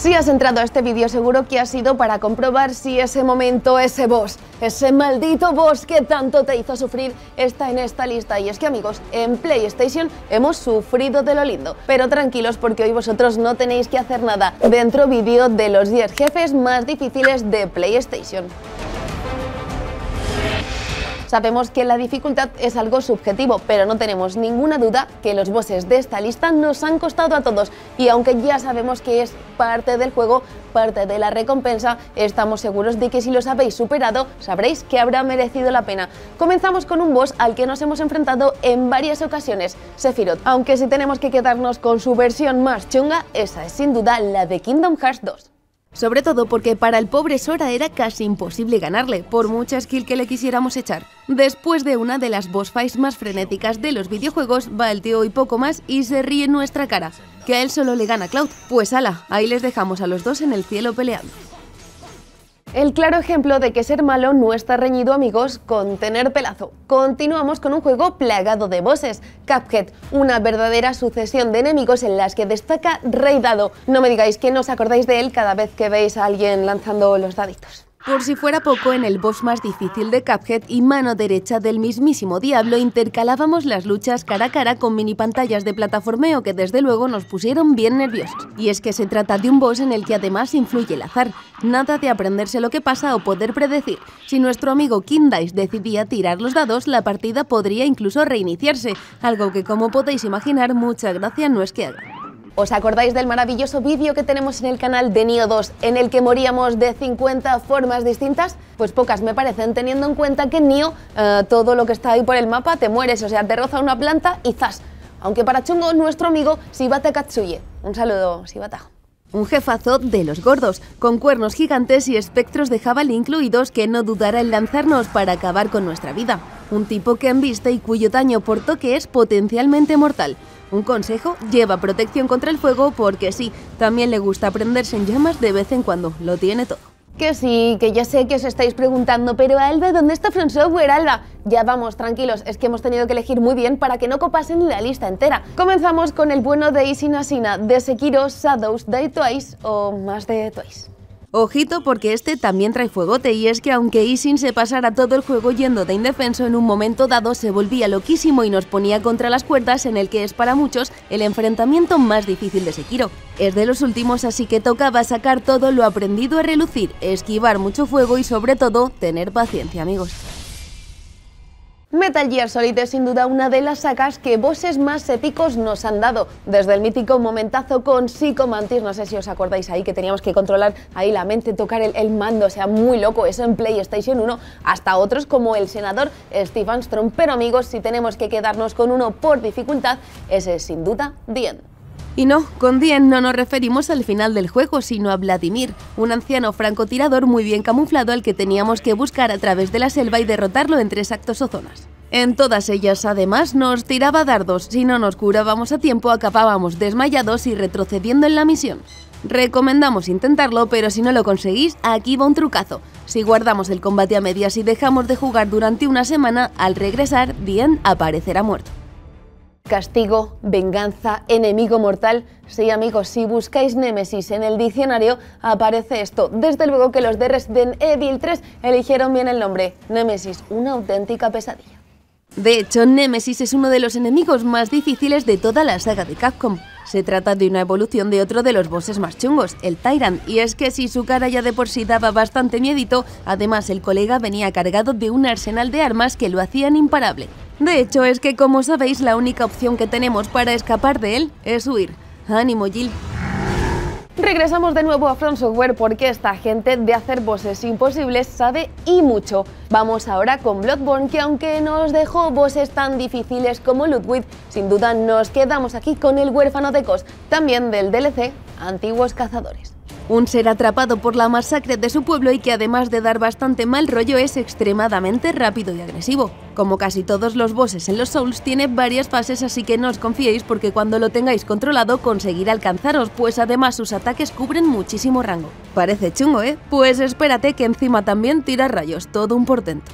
Si has entrado a este vídeo seguro que ha sido para comprobar si ese momento, ese boss, ese maldito boss que tanto te hizo sufrir está en esta lista. Y es que amigos, en PlayStation hemos sufrido de lo lindo. Pero tranquilos porque hoy vosotros no tenéis que hacer nada. Dentro vídeo de los 10 jefes más difíciles de PlayStation. Sabemos que la dificultad es algo subjetivo, pero no tenemos ninguna duda que los bosses de esta lista nos han costado a todos, y aunque ya sabemos que es parte del juego, parte de la recompensa, estamos seguros de que si los habéis superado, sabréis que habrá merecido la pena. Comenzamos con un boss al que nos hemos enfrentado en varias ocasiones, Sephiroth, aunque si tenemos que quedarnos con su versión más chunga, esa es sin duda la de Kingdom Hearts 2. Sobre todo porque para el pobre Sora era casi imposible ganarle, por mucha skill que le quisiéramos echar. Después de una de las boss fights más frenéticas de los videojuegos, va el tío y poco más y se ríe en nuestra cara. ¿Que a él solo le gana Cloud? Pues ala, ahí les dejamos a los dos en el cielo peleando. El claro ejemplo de que ser malo no está reñido, amigos, con tener pelazo. Continuamos con un juego plagado de bosses, Cuphead, una verdadera sucesión de enemigos en las que destaca Rey Dado. No me digáis que no os acordáis de él cada vez que veis a alguien lanzando los daditos. Por si fuera poco, en el boss más difícil de Cuphead y mano derecha del mismísimo diablo, intercalábamos las luchas cara a cara con mini pantallas de plataformeo que desde luego nos pusieron bien nerviosos. Y es que se trata de un boss en el que además influye el azar, nada de aprenderse lo que pasa o poder predecir. Si nuestro amigo King Dice decidía tirar los dados, la partida podría incluso reiniciarse, algo que, como podéis imaginar, mucha gracia no es que haga. ¿Os acordáis del maravilloso vídeo que tenemos en el canal de Nioh 2 en el que moríamos de 50 formas distintas? Pues pocas me parecen, teniendo en cuenta que en Nioh todo lo que está ahí por el mapa te mueres, o sea, te roza una planta y ¡zas! Aunque para chungo, nuestro amigo Shibata Katsuye. Un saludo, Shibata. Un jefazo de los gordos, con cuernos gigantes y espectros de jabalí incluidos que no dudará en lanzarnos para acabar con nuestra vida. Un tipo que embiste y cuyo daño por toque es potencialmente mortal. Un consejo, lleva protección contra el fuego porque sí, también le gusta prenderse en llamas de vez en cuando, lo tiene todo. Que sí, que ya sé que os estáis preguntando, pero Alba, ¿dónde está From Software, Alba? Ya vamos, tranquilos, es que hemos tenido que elegir muy bien para que no copasen la lista entera. Comenzamos con el bueno de Ishin Ashina, de Sekiro Shadows Die Twice, o más de Twice. Ojito porque este también trae fuegote, y es que aunque Ishin se pasara todo el juego yendo de indefenso, en un momento dado se volvía loquísimo y nos ponía contra las cuerdas en el que es para muchos el enfrentamiento más difícil de Sekiro. Es de los últimos, así que tocaba sacar todo lo aprendido a relucir, esquivar mucho fuego y sobre todo tener paciencia, amigos. Metal Gear Solid es sin duda una de las sagas que bosses más épicos nos han dado, desde el mítico momentazo con Psycho Mantis, no sé si os acordáis ahí que teníamos que controlar ahí la mente, tocar el mando, o sea, muy loco eso en PlayStation 1, hasta otros como el senador Steve Armstrong, pero amigos, si tenemos que quedarnos con uno por dificultad, ese es sin duda The End. Y no, con The End no nos referimos al final del juego, sino a Vladimir, un anciano francotirador muy bien camuflado al que teníamos que buscar a través de la selva y derrotarlo en 3 actos o zonas. En todas ellas, además, nos tiraba dardos, si no nos curábamos a tiempo acabábamos desmayados y retrocediendo en la misión. Recomendamos intentarlo, pero si no lo conseguís, aquí va un trucazo. Si guardamos el combate a medias y dejamos de jugar durante una semana, al regresar, The End aparecerá muerto. Castigo, venganza, enemigo mortal. Sí, amigos, si buscáis Némesis en el diccionario, aparece esto. Desde luego que los de Resident Evil 3 eligieron bien el nombre. Némesis, una auténtica pesadilla. De hecho, Némesis es uno de los enemigos más difíciles de toda la saga de Capcom. Se trata de una evolución de otro de los bosses más chungos, el Tyrant, y es que si su cara ya de por sí daba bastante miedito, además el colega venía cargado de un arsenal de armas que lo hacían imparable. De hecho, es que como sabéis, la única opción que tenemos para escapar de él es huir. ¡Ánimo, Jill! Regresamos de nuevo a From Software porque esta gente de hacer bosses imposibles sabe y mucho. Vamos ahora con Bloodborne, que aunque nos dejó bosses tan difíciles como Ludwig, sin duda nos quedamos aquí con el huérfano de Kos, también del DLC Antiguos Cazadores. Un ser atrapado por la masacre de su pueblo y que además de dar bastante mal rollo es extremadamente rápido y agresivo. Como casi todos los bosses en los Souls tiene varias fases, así que no os confiéis porque cuando lo tengáis controlado conseguirá alcanzaros, pues además sus ataques cubren muchísimo rango. Parece chungo, ¿eh? Pues espérate que encima también tira rayos, todo un portento.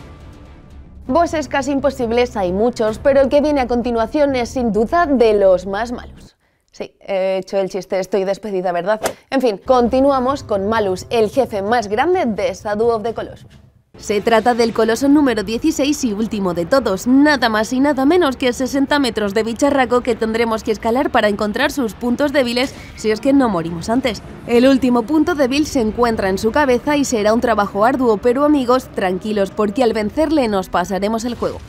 Bosses casi imposibles hay muchos, pero el que viene a continuación es sin duda de los más malos. Sí, he hecho el chiste, estoy despedida, ¿verdad? En fin, continuamos con Malus, el jefe más grande de Shadow of the Colossus. Se trata del coloso número 16 y último de todos, nada más y nada menos que 60 metros de bicharraco que tendremos que escalar para encontrar sus puntos débiles si es que no morimos antes. El último punto débil se encuentra en su cabeza y será un trabajo arduo, pero amigos, tranquilos porque al vencerle nos pasaremos el juego.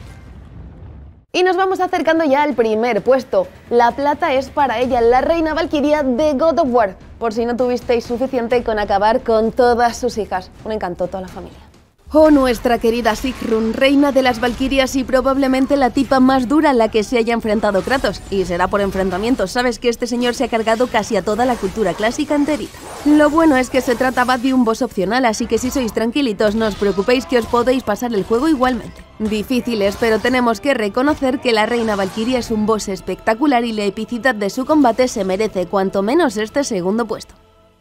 Y nos vamos acercando ya al primer puesto. La plata es para ella, la reina Valquiria de God of War, por si no tuvisteis suficiente con acabar con todas sus hijas. Un encanto toda la familia. Oh, nuestra querida Sigrun, reina de las Valquirias y probablemente la tipa más dura a la que se haya enfrentado Kratos. Y será por enfrentamientos, sabes que este señor se ha cargado casi a toda la cultura clásica enterita. Lo bueno es que se trataba de un boss opcional, así que si sois tranquilitos no os preocupéis que os podéis pasar el juego igualmente. Difíciles, pero tenemos que reconocer que la reina Valquiria es un boss espectacular y la epicidad de su combate se merece cuanto menos este segundo puesto.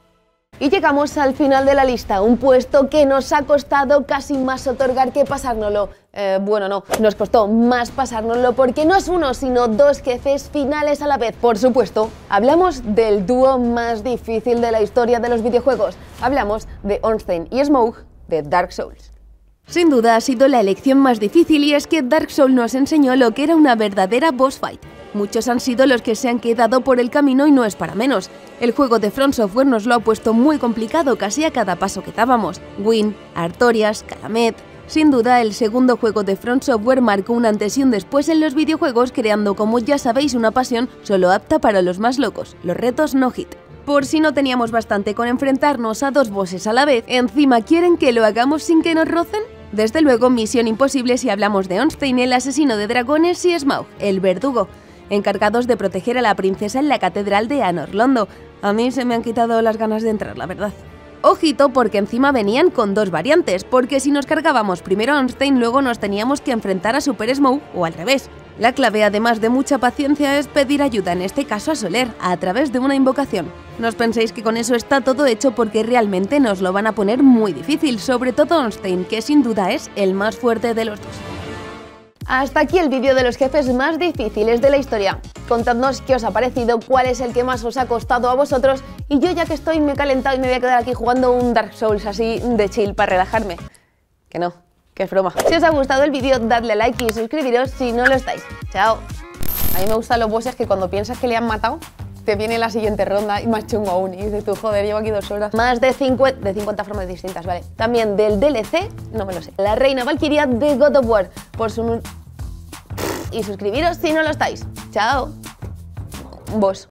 Y llegamos al final de la lista, un puesto que nos ha costado casi más otorgar que pasárnoslo. Bueno, no, nos costó más pasárnoslo porque no es uno, sino dos jefes finales a la vez. Por supuesto, hablamos del dúo más difícil de la historia de los videojuegos. Hablamos de Ornstein y Smough de Dark Souls. Sin duda ha sido la elección más difícil y es que Dark Souls nos enseñó lo que era una verdadera boss fight. Muchos han sido los que se han quedado por el camino y no es para menos. El juego de From Software nos lo ha puesto muy complicado casi a cada paso que dábamos. Gwyn, Artorias, Calamet... Sin duda, el segundo juego de From Software marcó un antes y un después en los videojuegos, creando, como ya sabéis, una pasión solo apta para los más locos, los retos no hit. Por si no teníamos bastante con enfrentarnos a dos bosses a la vez, ¿encima quieren que lo hagamos sin que nos rocen? Desde luego, misión imposible si hablamos de Ornstein, el asesino de dragones, y Smaug, el verdugo, encargados de proteger a la princesa en la catedral de Anor Londo. A mí se me han quitado las ganas de entrar, la verdad. Ojito, porque encima venían con dos variantes, porque si nos cargábamos primero a Ornstein, luego nos teníamos que enfrentar a Super Smaug, o al revés. La clave, además de mucha paciencia, es pedir ayuda, en este caso a Soler, a través de una invocación. No os penséis que con eso está todo hecho porque realmente nos lo van a poner muy difícil, sobre todo Ornstein, que sin duda es el más fuerte de los dos. Hasta aquí el vídeo de los jefes más difíciles de la historia. Contadnos qué os ha parecido, cuál es el que más os ha costado a vosotros y yo ya que estoy me he calentado y me voy a quedar aquí jugando un Dark Souls así de chill para relajarme. Que no, que es broma. Si os ha gustado el vídeo dadle a like y suscribiros si no lo estáis. Chao. A mí me gustan los bosses que cuando piensas que le han matado te viene la siguiente ronda y más chungo aún y dices tú, joder, llevo aquí 2 horas. Más de 50 formas distintas, vale. También del DLC, no me lo sé, la reina Valquiria de God of War, por su... Y suscribiros si no lo estáis. Chao. Boss.